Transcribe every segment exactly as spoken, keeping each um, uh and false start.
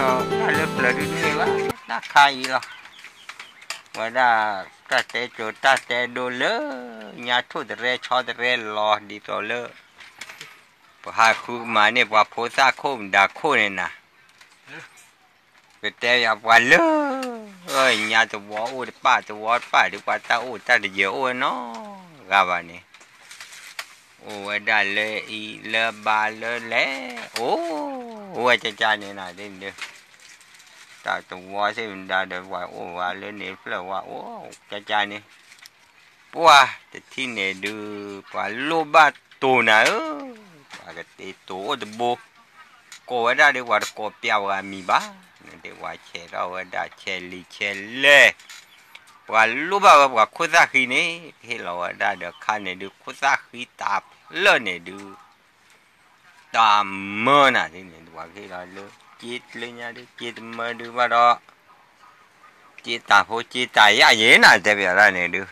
ก็น่าเลือกเลยนี่ว่าน่าขายหรอว่าได้ตัดแต่โจตัดแต่ดูเลยญาทุดเรชอดเรลอดีตัวเลยพอหาคู่มาเนี่ยว่าโพสาโคมด่าโคเนี่ยนะไปแต่อยากว่าเลยเอ้ยญาตัววัวป้าตัววัวป้าดีกว่าตาโอ้ตาเดียวโอ้เนาะกาบานี่โอ้ได้เลยอีเลบาเลยแหละโอ้ว่าจะจานเนี่ยนะเด่นเด้อตาตัววัวใช่มันได้เดี๋ยวว่าโอ้ว่าเลยเนี่ยเปล่าว่าโอ้จะจานเนี่ยปัวแต่ที่เนี่ยดูปัวโลบาตัวน่ะเออปัวก็เตะตัวเดบก็ว่าได้เดี๋ยวว่าก็เปียวกันมีบ้าเดี๋ยวว่าเชลเราว่าได้เชลิเชลเล่ว่าลูกบ้าว่าคุซาคีนี่เฮ้เราว่าได้เดี๋ยวข้าเนี่ยดูคุซาคีตาเล่เนี่ยดูตามเมื่อน่ะที่เนี่ยว่าเฮ้เราเล่จิตเลยเนี่ยดูจิตเมื่อดูว่าเราจิตตาโพจิตตายอย่างนี้น่ะแต่เวลาเนี่ยดู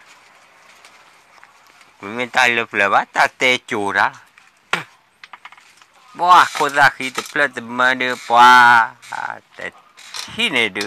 คุณไม่ตายเลยเปล่าว่าตาเตจูระบัวคุซาคีแต่เปล่าแต่เมื่อดูปัวแต่ที่เนี่ยดู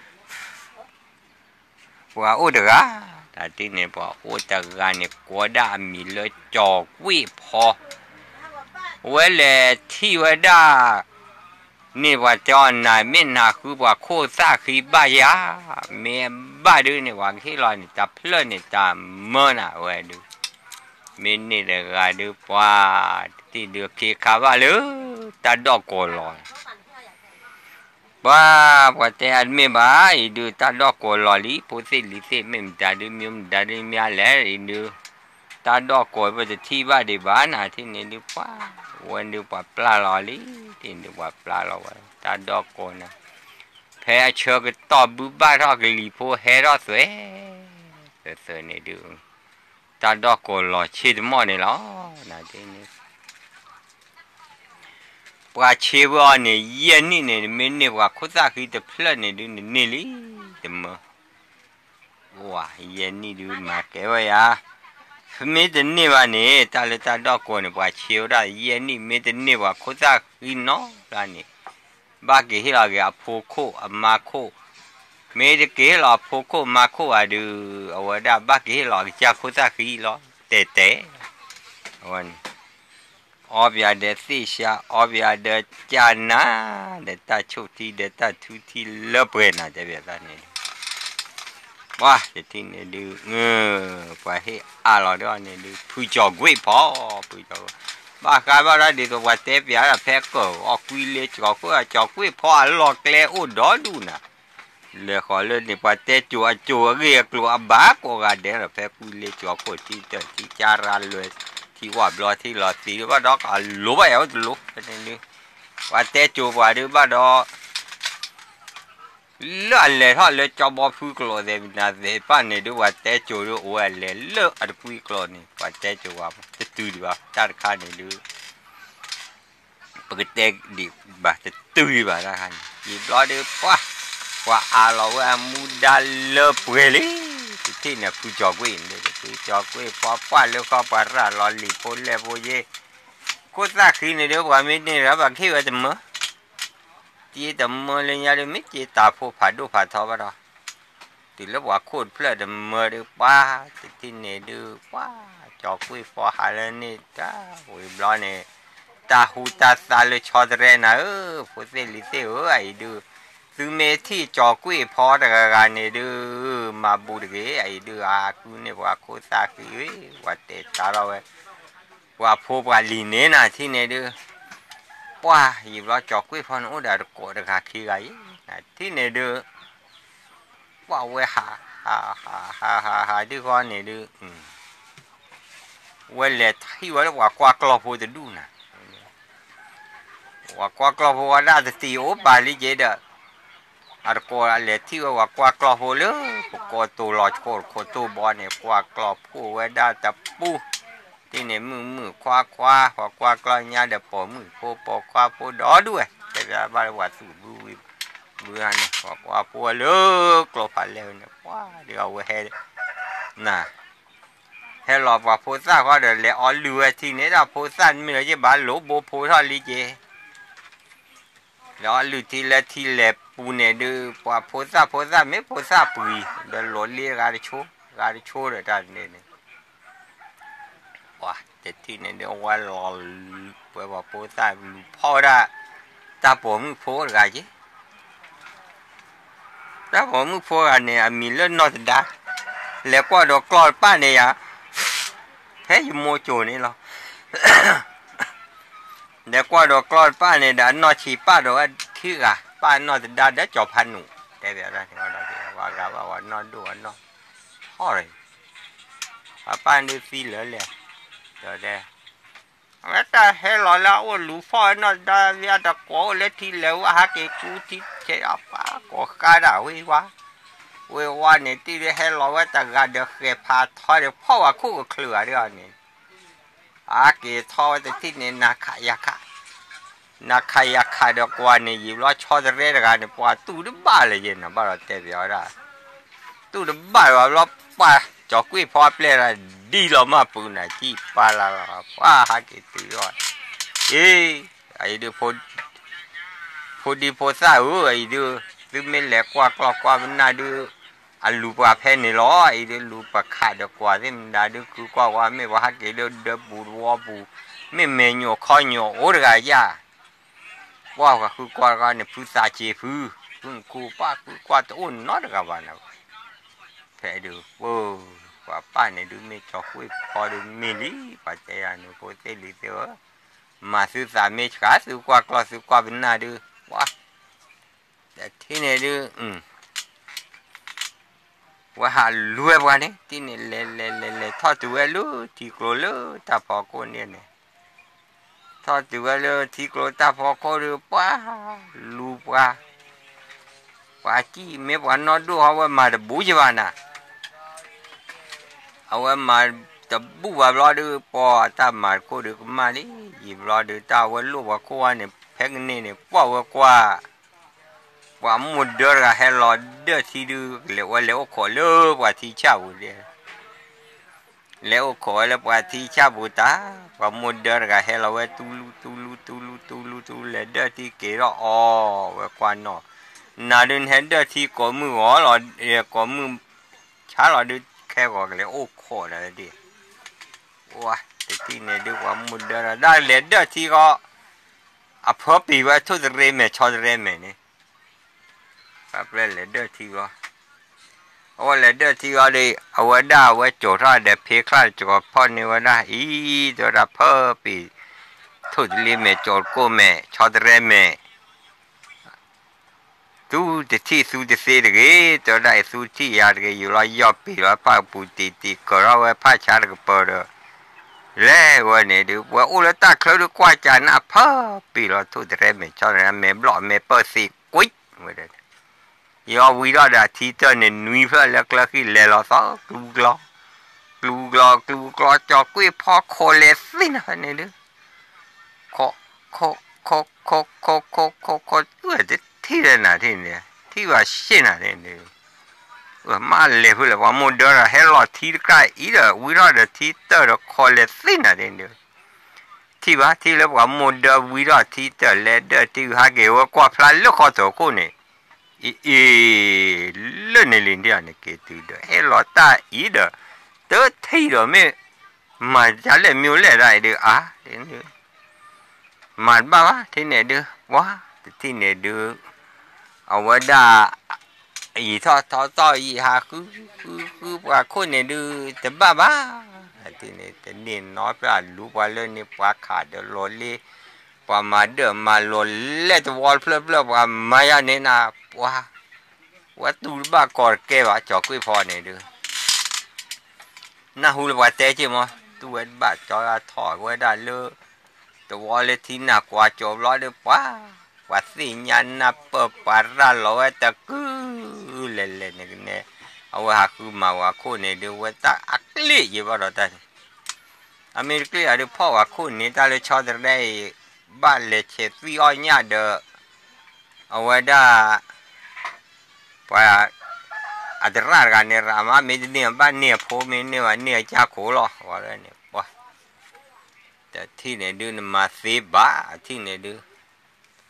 ว่าอุดกะแต่ที่เนี่ยว่าอุดกะเนี่ยกวดามีเลยจอกวิพอเวลาที่ว่าได้นี่ว่าจอนนายไม่น่าคือว่าโคซาคีบายาเมียบ้าดูเนี่ยว่าที่เราเนี่ยจับเพลินเนี่ยจับเมื่อน่ะเว้ยดูมินนี่เลยก็ดูว่าที่ดูขี้ข้าวเลยตาดอกโกลอยบ้าว่าแต่อันไม่บ้าอีดูตาดอกโกลอลีพูดสิลิสิไม่มีตาดูมีมตาดูมีอะไรอีดูตาดอกโกลว่าจะที่บ้าดีบ้าน่ะที่นี่ดูว่าวันดูว่าปลาลอลีที่ดูว่าปลาลอยตาดอกโกนะแพ้เชื่อก็ตอบบุบ้ารอกลีโพเฮรอสวยเสือเสือนี่ดูตาดอกโกลอชิดมอนี่ล้อน่ะที่นี่ว่าเชื่อว่าเนี่ยเย็นนี่เนี่ยไม่เนี่ยว่าคุซาคีจะเพลินเนี่ยดูนี่ลิเต็มว่าเย็นนี่ดูมาแกว่าอย่าไม่แต่เนี่ยว่าเนี่ยตาเลตาดอกโกเนี่ยว่าเชื่อได้เย็นนี่ไม่แต่เนี่ยว่าคุซาคีเนาะร้านนี้บ้าเกี่ยเราเกี่ยพูโคอามาโคไม่ได้เกี่ยเราพูโคมาโคอะดูเอาไว้ได้บ้าเกี่ยเราจะคุซาคีล้อเตะเตะวันอบยาเดสิชาอบยาเดจานะเดตาชุทีเดตาทุทีเลเปนะเดเบตานี่ว้าเดที่นี่ดูเออไปให้อาลอดนี่ดูผู้จอกวยพอผู้จอกบ้ากายบ้าได้ดีตัวว่าเตปยาแพ้ก็ออกวิเลจอกก็จอกวยพอหลอกเลอุดอดูนะเลยขอเล่นนี่ปะเตจัวจัวเรียกลัวบ้าก็กาเดรแพ้วิเลจอกก็ที่เจอที่จาราเลยที่ว่าบลอที่หลอดสีว่าดอกอ่ะรู้ไปเอาดูเป็นนี่ว่าเตจูว่าดูบ้าดอกเลื่อนเลยถ้าเลยจะบอกพูดกลัวเดี๋ยวน่าจะป้านนี่ดูว่าเตจูดูว่าเลยเลื่อนอะไรพูดกลัวนี่ว่าเตจูว่าจะตื่นว่าจัดการนี่ดูปกติดีบ่าจะตื่นบ่าละกันยีบล้อดูว่าว่าอะไรว่ามุดาเลือบเลยที่เนี่ยผู้จอกวิ่งเลยผู้จอกวิ่งพอป้าแล้วก็ปาราลอลีโพเลโบเย่ก็สักทีเนี่ยเดี๋ยวว่าไม่เนี่ยเราบังคับว่าจะมั้งจีแต่มั้งเลยเนี่ยเราไม่จีตาผู้ผ่าดูผ่าท้อบ้าเราติแล้วว่าโคตรเพลิดมั้งดูป้าที่เนี่ยดูป้าจอกวิ่งพอหาเลยนี่จ้าวิ่งบล้อเนี่ยตาหูตาตาเลยชอดเรนะเออผู้เสลิเซ่เออไอ้ดูซึ่งเมที่จอกกุ้ยพอแต่การเนี่ยดูมาบูดเกยไอ้ดูอากูเนี่ยว่าโคตรสักทีว่าเตะตาเราเว้ยว่าพบว่าลีเนน่ะที่เนี่ยดูว่าหยิบเราจอกกุ้ยพอนู้นเดี๋ยวกดราคาขี้ไก่ที่เนี่ยดูว่าเว้ยฮ่าฮ่าฮ่าฮ่าฮ่าฮ่าดูก่อนเนี่ยดูเว้ยเล็ดที่ว่าว่ากว่ากลอบพูดดูนะว่ากว่ากลอบพูดว่าได้ตีโอบาลีเจเดออาร์โกอะไรที่ว่ากว่ากลอบพูดเลยกว่าตัวหลอดโคตรโคตรตัวบอลเนี่ยกว่ากลอบพูดว่าได้แต่ปูที่เนี่ยมือมือคว้าคว้าคว้าคว้ากลอยยาเดี๋ยวปอมือโปปอคว้าโปดอด้วยแต่จะบ้าว่าสูบบุยเบื่อเนี่ยคว้าคว้าปัวเลิกกลบผ่านเร็วเนี่ยว้าเดี๋ยวเอาไว้ให้น่ะให้หลอกว่าโพซ่าก็เดี๋ยวเลยอ๋อเรือที่เนี่ยเราโพซ่าไม่เลยจะบ้าหลบโบโพท่าลีเจแล้วลูที่ละที่เล็บปูเนี่ยดูปว่าโพสะโพสะไม่โพสะปุยเดี๋ยวหล่นเรียกอะไรโชกอะไรโชเลยท่านเนี่ยว้าแต่ที่เนี่ยเดี๋ยวว่าหล่อเปิดว่าโพสะพ่อได้ตาผมโพสอะไรจีตาผมโพสอันเนี่ยมีเรื่องนอตดาแล้วก็ดอกกลอดป้าเนี่ยแค่อยู่โมโจนี่หรอเดี๋ยวก็ดอกกลอดป้าเนี่ยด่านอชีป้าดอกที่อ่ะป้านอจะด่าเดี๋ยวจบพันหนูแต่เดี๋ยวนะเดี๋ยวเราเดี๋ยวว่ากันว่าว่านอนดูว่านอนพ่อเลยป้าป้าดูฟีเหลือเลยเดี๋ยวเดี๋ยวแล้วแต่เฮลล์แล้วว่าลูกพ่อนอด่าเวียดตะโกเล็ดที่เหลวหาเกกูที่เจ้าป้าก็กาด่าวิวะวิวะเนี่ยที่เฮลล์ว่าแต่กาเดี๋ยวเกพาทอดเดี๋ยวพ่อว่าคู่กับเคลือเดี๋ยวนี้อาเกทอแต่ที่เนี่ยนาขายาค่ะนักขายาขาดกว่านี่ยิบล้อชอดเรื่องกันปว่าตู้ดบ้าเลยเย็นนะบ้าเราเตะเบียร์ได้ตู้ดบ้าว่าล้อป้าจอกกุ้ยพอเปล่าดีเรามาปูนที่ปลาละป้าหากินตัวย้อยเอ้ยไอ้ดูพอพอดีพอซาเออไอ้ดูดูไม่แหลกกว่ากลอกกว่ามันน่าดูอันลูปลาแพนี่ล้อไอ้ดูลูปลาขาดกว่าที่มันน่าดูคือกว่าว่าไม่ว่าหากินเดือดบูรัวบูไม่เมยโข้อยโโอ้เรื่องยาว่าก็คือกว่ากันเนี่ยผู้สาเจฟูพึ่งคูป้าคือกว่าตัวอุ่นนอดกับวันนะแพ้ดูโว้ว่าป้าเนี่ยดูไม่ชอบคุยพอดูมิลิปัจจัยนุโคเตลิเตอมาซื้อสามเมชขาซื้อกว่ากลอซื้อกว่าเป็นหน้าดูว่าแต่ที่เนี่ยดูอืมว่าหาลุ้ยวันนี้ที่เนี่ยเล่เล่เล่เล่ทอดตัวลุ้ที่กลัวลุ้ถ้าพอคนเนี่ยเนี่ยทอดตัวลุ้ที่กลัวถ้าพอคนดูป้าลูป้าป้าจีไม่ว่านอดูเอาไว้มาดูบุญวานะเอาไว้มาแต่บุญว่าเราดูพอถ้ามาโคดูก็มาดิยิบเราดูถ้าว่าลูกว่าโควันเนี่ยแพงนี่เนี่ยป้าว่ากว่าว่ามุดเดือดให้เราเดือดที่ดูเลี้ยวเลี้ยวขอเลี้ยวว่าที่เช่าเดียเลี้ยวขอเลี้ยวว่าที่เช่าบุตรว่ามุดเดือดให้เราว่าตูลูตูลูตูลูตูลูตูเลี้ยเดือดที่เกล้ออ๋อว่ากว่านาะนาดึงเห็นเดือดที่ก่อมือหัวเราเอ่อก่อมือช้าเราดูแค่ก่อเลี้ยวโอ้ขออะไรดิว้าแต่ที่เนี่ยดูว่ามุดเดือดได้เลี้ยเดือดที่ก็อ่ะพอปีว่าทุกเรื่องแม่ชอบเรื่องแม่เนี่ยครับเล่นเลเดอร์ทีก็โอ้เลเดอร์ทีก็เลยเอาไว้ได้ไว้โจทย์เด็กเพียคลาดจอดพ่อนี่ว่าได้อีตัวละเพิ่มปีทุกเรื่องแม่โจทย์กูแม่ชอบเรื่องแม่ตู้จะที่สู้จะเสียดีตัวได้สู้ที่ยาดีอยู่รอยยอบปีรอยผ้าปูตีตีก็เราไว้ผ้าชาดก็เปิดแล้ววันนี้ดูว่าอุลตร้าเคลื่อนกว่าจานะเพิ่มปีเราทุกเรื่องแม่ชอบเรื่องแม่บล็อกแม่เปิดสีกุ้ยไม่ได้ยอวิราดาที่เจ้าเนี่ยนุยเพื่อเล็กๆที่เล่าซะกลูกลอกลูกลอกลูกลอจอกกุ้ยพอโคเลสินะเนี่ยดูโคโคโคโคโคโคโคโคตัวที่เรื่องน่ะที่เนี่ยที่ว่าเช่นน่ะเนี่ยว่ามาเลยพูดเลยว่าโมเดลล์เฮลล์ที่ใกล้อีเดอวิราดาที่เจ้าโคเลสินะเนี่ยที่ว่าที่เรียกว่าโมเดลวิราที่เจ้าเลเดอที่หาเกี่ยวกับความพลันลูกเขาตัวกูเนี่ยอีเอเล่นในลินเดียนี่เกตุดเฮลอตาอีเดเตอที่ดอไม่มาจะเล่นมิวเล่ได้เด้ออ่ะเดี๋ยวมาบ้าวะที่ไหนเด้อวะที่ไหนเด้อเอาไว้ด่าอีทอทอต่ออีหาคือคือคือว่าคนเนี่ยเด้อแต่บ้าบ้าที่ไหนแต่เน้นน้อยปลาลูกว่าเล่นนี่ปลาขาดเดี๋ยวโลลี่ปลามาเด้อมาโลเล่ตัววอลเพลเพลว่าไม่ยานี่นะว่าว่าตูบ้ากอดแกว่าจอกกุ้ยพอเนี่ยดูน่าหูเลยว่าเตะใช่ไหมตัวบ้าจอยถอดไว้ได้เลยตัววอลเลยที่หนักกว่าจบร้อยเดียวป้าว่าสิยันนับเปิดปาระลอยตะกือเล่นเล่นเนี่ยเอาว่าคือมาว่าคู่เนี่ยดูว่าตาอักลี่ยี่บ้าเราแต่อเมริกาเดี๋ยวพ่อว่าคู่นี้ตาเลยชอบได้บ้านเลยเช็ดวิอ้อยเนี่ยเด้อเอาไว้ได้ว่าอัตราการเนี่ยรามาไม่ได้เนี่ยบ้านเนี่ยพ่อไม่เนี่ยว่าเนี่ยจ้าโขหรอว่าอะไรเนี่ยว่าแต่ที่เนี่ยดูนมาสีบ้าที่เนี่ยดู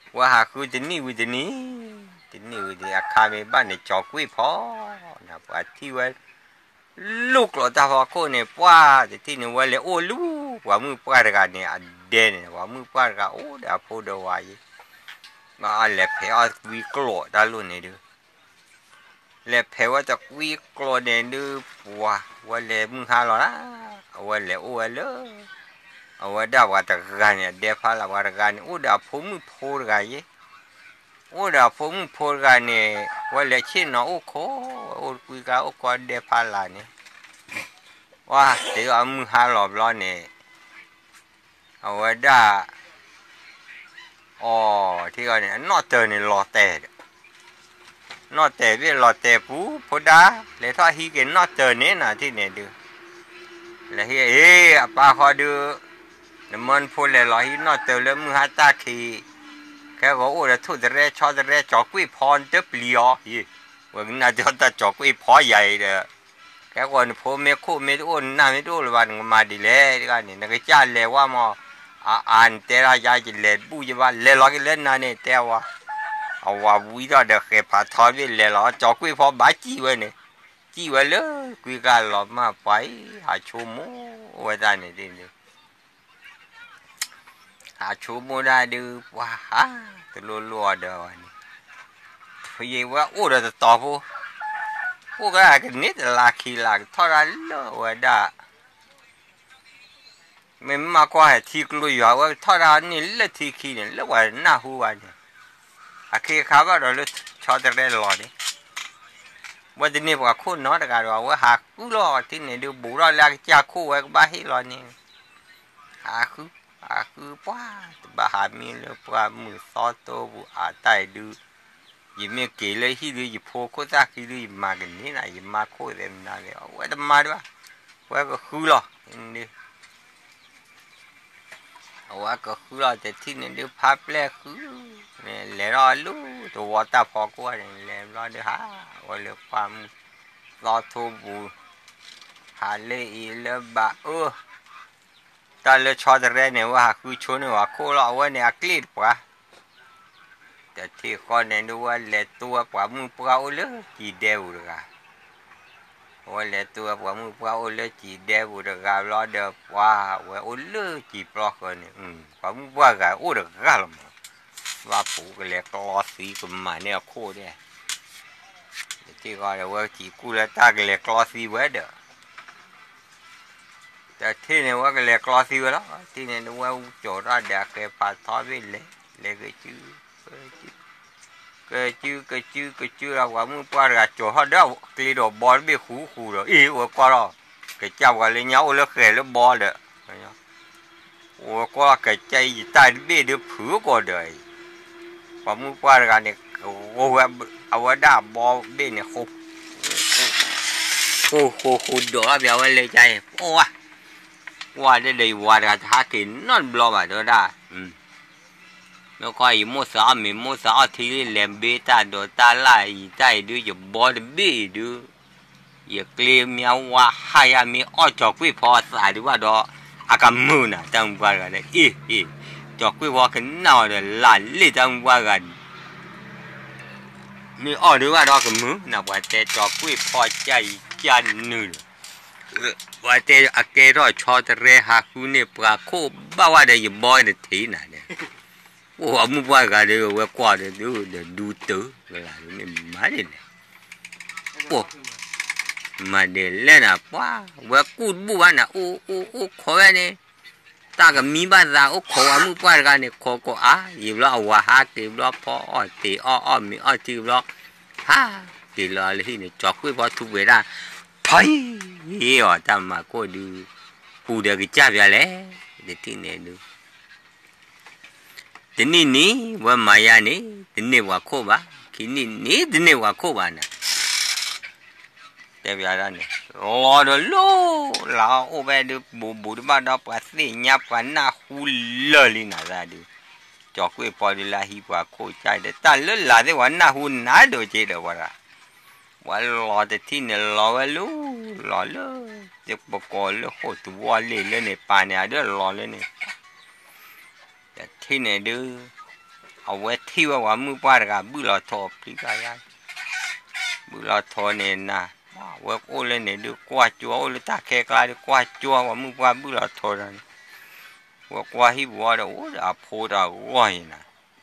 ว่าหาคือจะนี่วิจะนี้จะนี่วิจะอาคาเมบ้านเนี่ยจอกวิพอนะว่าที่ว่าลูกเราตาพอโคเนี่ยว่าแต่ที่เนี่ยว่าเลยโอ้ลูกว่ามือป้าระกันเนี่ยเด่นว่ามือป้าระกันโอ้เดี๋ยวพูดเอาไว้มาอะไรเพอวิกลัวตาลุ่นเนี่ยดูเลยเพอว่าจะวิกลัวเนี่ยดูว่าว่าเลยมึงหาหรอนะว่าเลยโอ้เลยเอาว่าด่าว่าตะกันเนี่ยเดี๋ยวพาละว่าตะกันโอ้เดี๋ยวผมมือพูดกันยี่โอ้เดี๋ยวผมพูดกันเนี่ยว่าเลยชินเนาะโอ้โคโอ้คุยกันโอ้ก็เดี๋ยวพาละเนี่ยว่าเดี๋ยวเอามือหาหลอบล้อเนี่ยเอาว่าด่าอ๋อที่ว่าเนี่ยนอเตอร์เนี่ยรอแต่นอแต่เวรอแต่ปูพอดาเลยถ้าฮีเกนนอเตอร์เนี่ยนะที่เนี่ยดูแล้วเฮ้เฮ้ป้าขอดูน้ำมันพูดเลยรอฮีนอเตอร์แล้วมือหาตาขี้แค่ก็โอ้เดี๋ยวทุเรศชอเรศจอกกุ้ยพรเจ็บเลียวฮีว่าน่าจะตาจอกกุ้ยพอใหญ่เด้อแค่ก่อนผมไม่คู่ไม่ดูน่าไม่ดูเลยวันมาดีเลยกันนี่นักจ้าเลยว่ามาอ่านเตระยาจิเลบูจะว่าเลยล็อกเล่นนั่นเนี่ยแต่ว่าเอาว่าวิธีเด็กเก็บผ้าทอดไปเลยล้อจอกกุ้ยพอบาจีไว้เนี่ยจีไว้เลยกุ้ยกันล้อมาไปหาชั่วโมงไว้ได้เนี่ยดิหาชั่วโมงได้ดูว้าฮะตัวรัวๆเด้อวันนี้พี่ว่าโอ้เดี๋ยวต่อผู้โอ้ก็อาจจะนิดลาคีลาทอดแล้วว่าได้ไม่มากกว่าที่กลัวอยู่ว่าทอดนี่เลือดที่ขี้เนี่ยแล้วว่าหน้าหัวเนี่ยอาคีข้าวว่าเราเลือดชอตเร่รอเนี่ยวันนี้ว่าคู่น้อยแต่การว่าหาคู่รอที่เนี่ยดูบุรอแล้วจะคู่ไว้ก็บ้าให้รอเนี่ยหาคู่หาคู่ป้าบ้าหามีเลยป้ามือซอโต้บุอาไตดูยิ่งมีเกลือที่ดูยิ่งพอก็จะคิดดูยิ่งมากนี่นะยิ่งมากคู่เต็มนั่นเลยว่าจะมาด้วยว่าก็คู่รอนี่ว่าก็คือเราจะที่นี่ดูภาพแรกคือเนี่ยเลี้ยรอลูตัววัตถุพอกว่าเนี่ยเลี้ยรอดูฮะว่าเลี้ยความรอทูบูหาเลี้ยเลี้ยบะเออตอนเลี้ยชอตเรเนี่ยว่าคือชนว่าโคเราว่าเนี่ยอักลิดปะแต่ที่คนเนี่ยดูว่าเลี้ยตัวปะมือปะเอาเลยกี่เดียวเลยกันว่าเลี้ยตัวปะมือปะเอาเลยกี่เดียวเลยกันรอเดี๋ยวว่าว่าเอาเลยกี่ปลอกกันเนี่ยอืมปะมือปะกันโอ้เด็กกันละมั้งว่าปูก็เลี้ยกลอสีกันมาเนี่ยโคเนี่ยที่ก็เรียกว่ากี่กูเลยตาก็เลี้ยกลอสีไว้เด้อแต่ที่เนี่ยว่าก็เลี้ยกลอสีไว้แล้วที่เนี่ยว่าโจทย์เด็กเก็บผ้าทอดไว้เลยเลยก็ชื่อก็ชื่อก็ชื่อก็ชื่อเราว่ามึงปาระโจทย์เด้อกลีดบอลไปขู่ขู่เลยอีว่าก็รอก็จับกันเลยเนี้ยเอาเลยเขยแล้วบอลเด้อว่าก็ก็ใจตายเบี้ยเดือผือก็ได้พอมึงปาระเนี่ยโอ้ว่าเอาว่าด่าบอลเบี้ยเนี่ยคุบโอ้โหขุดดอกแบบว่าเลยใจโอ้ว่าว่าได้เลยว่าจะหากินนั่นบล็อกอ่ะเด้อได้อืมแล้วก็อีโมสามีโมสาที่เล่นเบต้าโดตาไล่ใจดูอย่าบอลเบี้ยดูอย่าเกลียมีเอาว่าให้มีอ้อจอกวิพอสายดูว่าดอกอากามือน่ะจังว่ากันเลยอีอีจอกวิพอขึ้นนอนเลยหลานเลยจังว่ากันมีอ้อดูว่าดอกกับมือนะว่าแต่จอกวิพอใจจันนึงว่าแต่อาเกรอชอตเรหาคูเนี่ยปลาโคบ้าว่าได้ยังบอยเนี่ยทีน่ะเนี่ยโอ้มึงว่ากันเลยว่าก่อนเนี่ยดูเดี๋ยวดูตื้อเวลาเนี่ยมาเนี่ยโอ้มาเดี๋ยวเล่นอ่ะป้าว่ากูบูวันอ่ะโอ้โอ้โอ้ขอไว้เนี่ยตากับมีบ้านเราโอ้ขอว่ามึงว่ากันเนี่ยขอก็อ่ะยิ่งเราว่าหาตีเราพออ้อตีอ้ออ้อมีอ้อตีเราฮะตีเราเลยที่เนี่ยจอกคุยพอทุกเวลาไพ่เหี้ยตามมาก็ดูกูเดี๋ยวก็จับยาเลยเดี๋ยวที่เนี่ยดูทีนี้นี่ว่ามายานี่ทีนี้ว่าโคบ้าทีนี้นี่ทีนี้ว่าโคบ้านะแต่เวลาเนี่ยรอเดี๋ยวลูลาโอ้ไปดูบูบูดูมาดูปัสสิญาปันน่าหูเล่ลิน่าจะดูจอกคุยพอดีละฮีว่าโคใจเด็ดแต่เล่ละเดี๋ยววันน่าหูน่าดูเจเดี๋ยวว่าละว่ารอแต่ที่เนี่ยรอไว้ลูรอเลยจะประกอบเลยโคตรว่าเล่เลยเนี่ยป่านเนี่ยเดี๋ยวรอเลยเนี่ยแต่ที่เนี่ยดูเเอาไว้ที่ว่าว่ามือป้าระบุลาทอพี่กายบุลาทอเนี่ยนะว่าโอ้เลยเนี่ยดูกว่าจัวโอ้เลยตาแค่กลายดูกว่าจัวว่ามือป้าบุลาทอนั่นว่ากว่าที่บัวเด้อโอ้เด้อพูดเอาว่าอย่างนั้น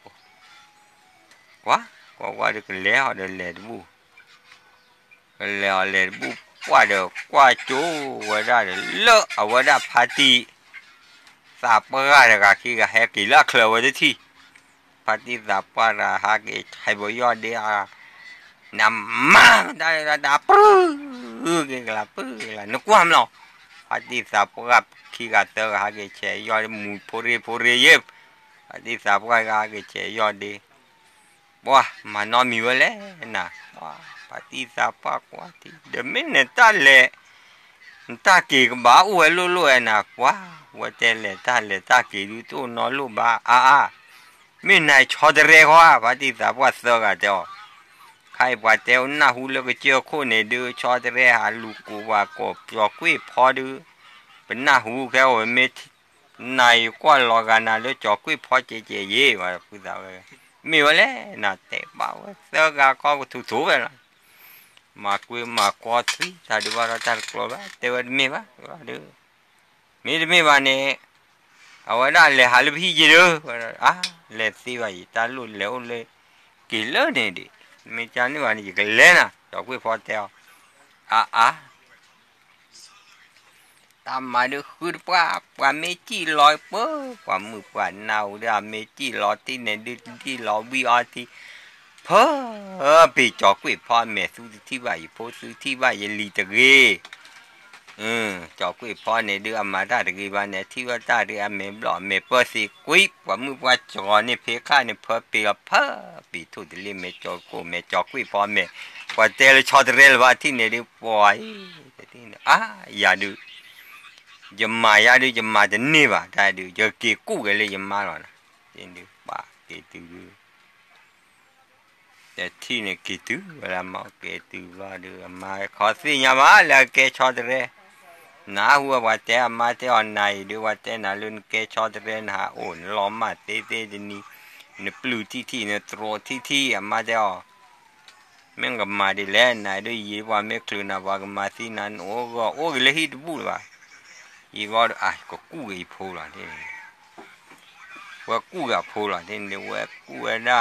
ว่าว่าว่าเด็กเลี้ยเด็กเลี้ยบุเลี้ยเลี้ยบุว่าเด็กกว่าจัวว่าได้เลอะเอาว่าได้พาตีสาบก็ได้ก็ขี้ก็แหกกี่ลักเลยว่าได้ที่พาตีสาบก็ได้หากี่ให้บ่ยอดเดียน้ำมันได้ระดับปื้อกี่กลับปื้อละนึกว่ามันหรอพาตีสาบก็ขี้ก็เตอหากี่เชยยอดมูพูรีพูรีเย็บพาตีสาบก็หากี่เชยยอดดีว้ามันนอนมีไว้แล้วนะว้าปฏิสาปากว่าที่เดี๋ยวไม่เนตาเล่ตากีก็บ้าอวยลุ่ยๆนะว้าว่าแต่เล่ตาเล่ตากีดูตัวนอนลูบ้าอ่าอ่าไม่นายชอดเรียกว่าปฏิสาปว่าเสือกเจ้าใครว่าเจ้าหน้าหูเลือกเจ้าคนเนี่ยดูชอดเรียหาลูกกูว่าก็ปลอกกุ้ยพอดูเป็นหน้าหูแค่ว่าไม่นายก็รอกันนะแล้วจอกกุ้ยพอเจเจเย่ว่าพูดเอามีวะเลยน่าเตะบ่าวเสือกก็ถูถูไปละมาคุยมาคอทรีถ้าดูว่าเราจะกลัวบ้าเตวันมีบ้าดูมีดมีบ้านเนี่ยเอาไว้ได้เลยฮัลพี่จีดูอ่ะเลยสิว่าอีตาลุเลี้ยวเลยกินเลยเนี่ยดิมีจานนี่วันนี้กินเลยนะจอกคุยพอเตะอ่ะอ่ะตามมาดูคือว่าว่าเมจิลอยเปิ้ลว่ามือว่าหนาวเด้อเมจิลอยที่เนี่ยดูที่ลอยวีอาร์ทีเพ้อปีจอกกุ้ยพ่อแม่ซื้อที่ว่าอีโพซื้อที่ว่าอีลีตะเกอืมจอกกุ้ยพ่อเนี่ยดูอามาตาตะเกบ้านเนี่ยที่ว่าตาดูอาเมบล้อเมเปอร์สิกุ้ยว่ามือว่าจอเนี่ยเพค่าเนี่ยเพ้อปีละเพ้อปีทุดลิเมจอกกูเมจอกกุ้ยพ่อแม่ว่าเตลชอดเรลว่าที่เนี่ยดูปล่อยที่เนี่ยอ่ะอย่าดูจะมาอย่าดูจะมาจะนี่ว่าได้ดูจะเกี่ยกู้กันเลยจะมาหรอนะเห็นดูป่าเกี่ยดูแต่ที่เนี่ยกี่ตัวเวลามาเกี่ยตัวว่าดูมาขอสิยามาแล้วเกี่ยชอดเรน้าหัวว่าแต่มาแต่อันไหนดูว่าแต่น่าลุนเกี่ยชอดเรนะโอ้ล้อมมาเตเตจะนี่เนี่ยปลูที่ที่เนี่ยตรอที่ที่มาแต่อ๋อแม่งก็มาดีแล้วนายด้วยยี่ว่าไม่คลืนนะว่าก็มาที่นั้นโอ้ก็โอ้เลยฮิตบูดว่าอีว่าอ่ะก็กู้อีโพล่ะที่ว่ากู้กับโพล่ะที่เนี่ยว่ากู้ได้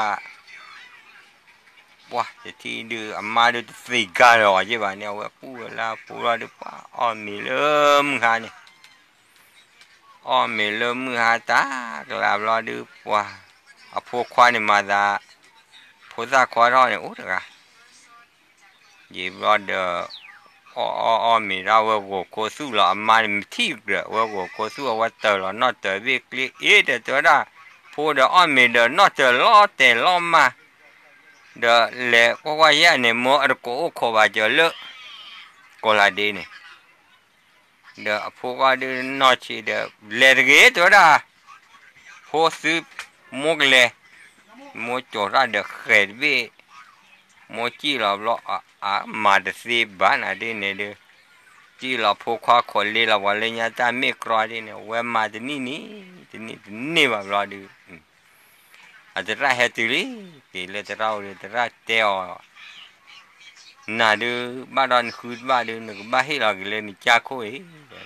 ว้าจะที่ดูอามาดูสิการรอใช่ป่ะเนี่ยว่ากู้แล้วกู้แล้วดูป่ะอ้อมีเริ่มค่ะเนี่ยอ้อมีเริ่มมือหาตากลับรอดูว่าเอาพวกควายเนี่ยมาดาพวกซาควายรอเนี่ยโอ้เด็กอะยี่รอเด้ออ้ออ้ออ้อมีเราว่าโกโคสู้เราอามาเนี่ยที่เด้อว่าโกโคสู้ว่าเตอร์เรานอเตอร์วิกฤตเอ๊ะเดี๋ยวตัวละพวกเด้ออ้อมีเด้อนอเตอร์ล้อแต่ล้อมาเดเลก็ว่าย่าเนี่ยมัวอันก็โอ้ขบาเจอเลก็ลาดีเนี่ยเดพวกว่าเดนอชีเดเลรเกตัวละพอซื้อมุกเลมัวจอดเดเขดบีมัวจีเราล้ออ่ะมาเดซีบ้านอะไรเนี่ยเดจีเราพวกข้าคนเลยเราว่าเลยเนี่ยตาไม่กรอดีเนี่ยเว้มาเดนี่นี่นี่นี่แบบเราดูอาจจะได้เฮตุลีตีเลตเราเลยตระเตอน่าดูบ้านนั้นคือบ้านดูนึกบ้านให้เราเลยนี่จ้าคุย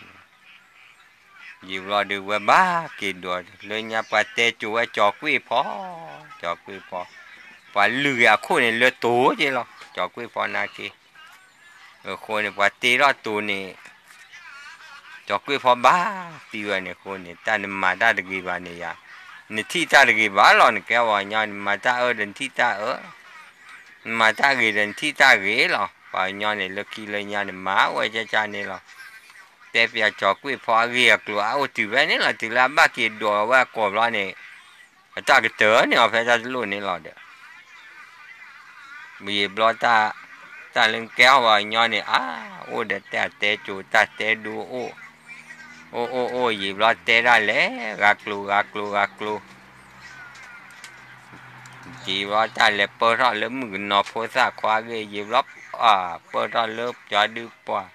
อยู่รอดูว่าบ้ากินด้วยเลยเนี่ยปะเตจูว่าจอกคุยพอจอกคุยพอปะเลือคนเนี่ยเลือตัวจีหรอจอกคุยพอนาคีเออคนเนี่ยปะเตรอตัวเนี่ยจอกคุยพอบ้าตีวันเนี่ยคนเนี่ยตานมาได้ตะกี้บ้านเนี่ยนี่ที่ตาตะกี้บ้านเราเนี่ยแกว่าเนี่ยมาตาเออเดินที่ตาเออมาตาเกเดินที่ตาเกหรอป่าเนี่ยเนี่ยลูกขี้เลยเนี่ยมาไว้จะจานเนี่ยหรอแต่เปียจอกกุ้ยพอเรียกลัวเอาถือไว้เนี่ยหรอถือลาบ้ากินดัวว่ากบเราเนี่ยตาเกเตอเนี่ยเอาไปจะลุ้นเนี่ยหรอเด้อมีบลอตาตาเล่นแก้วว่าเนี่ยเนี่ยอ้าโอ้เด็ดแต่เตจูตาเตดูโอ้โอ้โอ้โอ้ยีบลอเตได้แล้วรักลูรักลูรักลูจีว่าตาเล็บเปิดร้อนเล็บมือนอโพสาควาเกยยีบล็อบอ่าเปิดร้อนเล็บจะดูป่ะ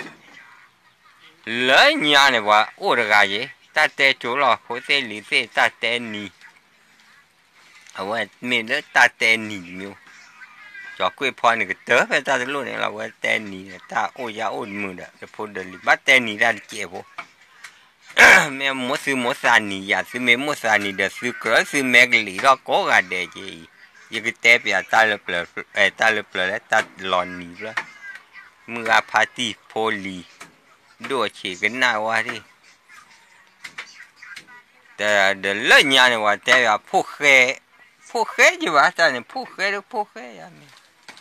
เลยเนี่ยเนี่ยว่าโอ้ระกายตาเตจูหรอโพเตลิเตตาเตนีเอาไว้เมื่อตาเตนีมิวจอกกล้วยพอนี่ก็เต๋อไปตาตะลุเนี่ยเราไว้เตนีตาโอยาโอดมือเด้อจะพูดเดลิบัตเตนีได้เจ็บแม่หมดซื้อหมดสานีอยากซื้อแม่หมดสานีเด้อซื้อกระซื้อแมกลีเราก็กาเดจียังก็เตะไปตาเล็บเลยเอตาเล็บเลยตาหลอนนี่ละมืออาพาตีโพลีดูเฉยกันหน้าว่าดิแต่เดี๋ยวเล่นยาเนี่ยว่าแต่ว่าผู้เคผู้เคจีว่าแต่เนี่ยผู้เคหรือผู้เคยังไม่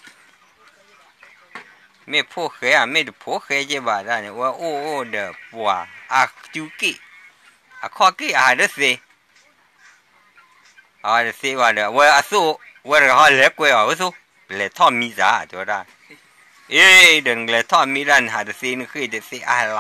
ไม่ผู้เคอ่ะไม่ดูผู้เคจีว่าแต่เนี่ยว่าโอ้โอ้เด้อว่าอาจูกี้อาข้อกี้อาเดสิอาเดสิว่าเด้อว่าอาสู้ว่าเราเล็กกว่าอาสู้เล็กท่อมีจ้าตัวได้เอ้ยเดินเล็กท่อมีรันหาเดสินี่คือเดสิอะไร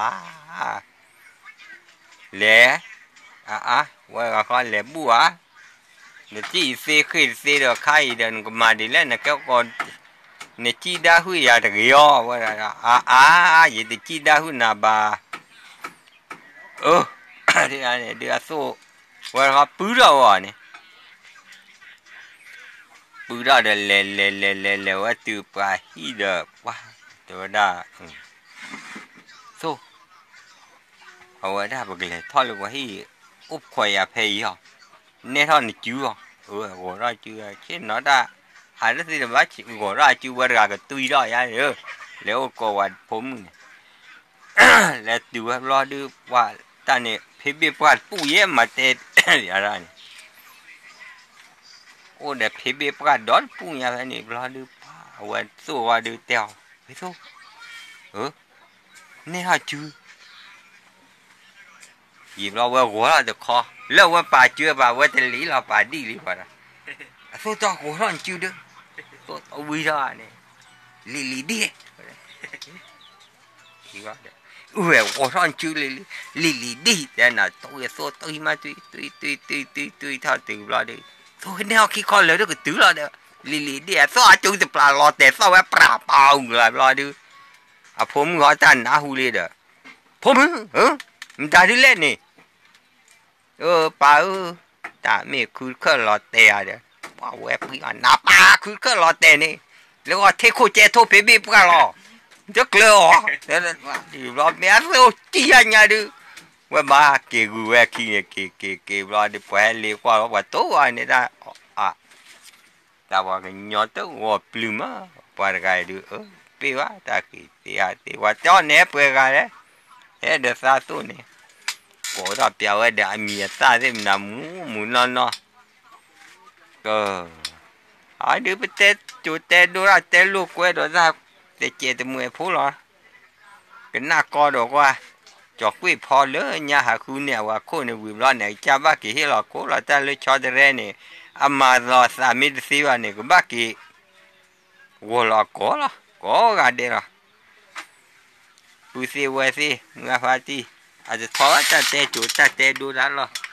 เล่อ่ะอ่ะว่าเขาเล็บบัวเดี๋ยวที่เสียขึ้นเสียเดี๋ยวใครเดินก็มาดีแล้วนะก็ก่อนเนี่ยที่ดาหุยาตะกี้อ๋อว่าอ่ะอ่ะยี่เดี๋ยวที่ดาหุนาบาเออเดี๋ยวเนี่ยเดี๋ยวสู้ว่าเขาปื้ดเอาอ่ะเนี่ยปื้ดเอาเดี๋ยวเล่เล่เล่เล่เล่ว่าตัวปลาฮีเด้อว้าตัวด้าสู้เอาไว้ได้ปกเลยทอดเลยว่าฮีอุบควายเพย์อ่ะเนี่ยทอดนี่จิ้วอ่ะเออหัวเราจิ้วเช่นน้อด้าหาได้สิว่าหัวเราจิ้วว่าเราก็ตุยได้ยังเออแล้วก็ว่าผมแล้วตัวรอดูว่าตอนนี้พี่พี่ปวดปู่เยี่ยมมาเตะอะไรนี่โอ้เดี๋ยวพี่พี่ปวดดอนปู่อย่างนี้รอดูว่าสู้ว่าดูเตียวไปสู้เออเนี่ยฮะจิ้วยิบเราว่าหัวเราจะคอแล้วว่าป่าเชื่อป่าว่าจะหลีเราป่าดีหรือเปล่าสู้ต่อหัวเราจิ้วเด้อสู้เอาวิ่งได้เนี่ยหลีหลีดีดีกว่าเด้อเออหัวเราจิ้วหลีหลีหลีดีแต่น่ะตัวสู้ตัวมาตัวตัวตัวตัวตัวตัวท่าตัวเราเด้อสู้เนี่ยเขาคิดคอเลยเด้อก็ตัวเราเด้อหลีหลีดีสู้อาจุจะปลาลอแต่สู้ว่าปลาเปล่าเลยเราเด้ออ่ะผมก็จะน่าหูเลยเด้อผมเออมันได้ดีเล่นนี่เออป่าเออแต่ไม่คือแค่รอเตะเด้อว่าเว็บพี่อ่ะน้าป่าคือแค่รอเตะนี่แล้วก็เทโคเจโทเปบี้ปะล่ะจะเกลือเดี๋ยวว่าดีรอเมียเราจีอันยังดูว่ามาเกี่ยวกับเว็บขี้เนี่ยเกี่ยวเกี่ยวเกี่ยวรอดีกว่าเลี้ยกว่าว่าตัวนี่ได้อ่ะแต่ว่าก็ยอดตัวว่าปลื้มอ่ะปาร์กายดูเออพี่ว่าตาขี้เสียที่ว่าเจ้าเนี่ยเปิดกันเลยเฮ้เดี๋ยวซาตัวนี่ก็รับเปียวเดี๋ยวมีตาเต็มน้ำมูมูนอนเนาะก็อ่ะดูไปเตะจุดเตะดูละเตะลูกกล้วยดูซะเตะเจี๊ยบมือพูดหรอก็น่ากอดอกว่าจอกกุ้ยพอเลยเนี่ยหาคุณเนี่ยว่าคนในวิบล้อเนี่ยจะบ้ากี่เฮลโคละแต่เลยชอดเรเนี่ยอามาลอสามิดสิวันเนี่ยก็บ้ากี่วัวละก็ละก็กันเดียวผู้เสียวัวสิเงาฟ้าที่อาจจะท้อจะเตะจุดจะเตะดูแล้วหรอ